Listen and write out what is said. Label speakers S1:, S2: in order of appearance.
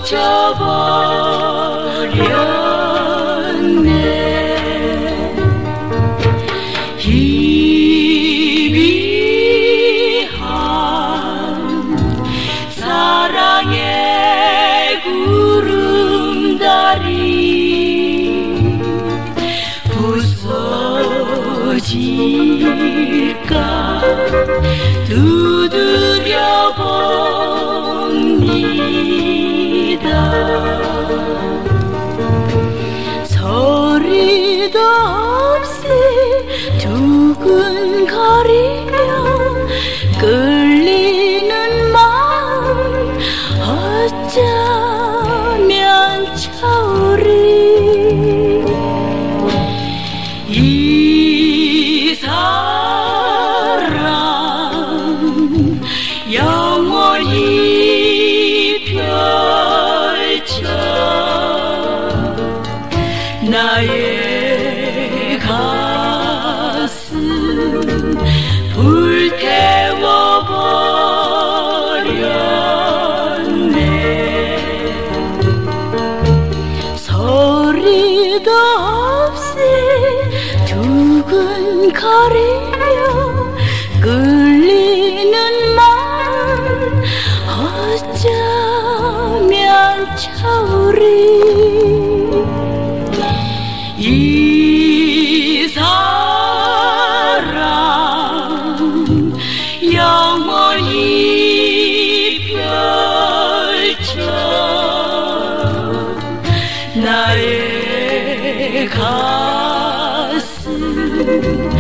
S1: 멈춰버렸네. 희미한 사랑의 구름다리 부서질까 두드려 봅니다. 소리도 없이 두근거리며 끌리는 마음 어쩌면 차오리. 이 사랑 영원히 펼쳐 나의 가슴 불태워버렸네. 소리도 없이 두근거리며 끌리는 마음 어쩌면 차오리. 이 사랑 영원히 펼쳐 나의 가슴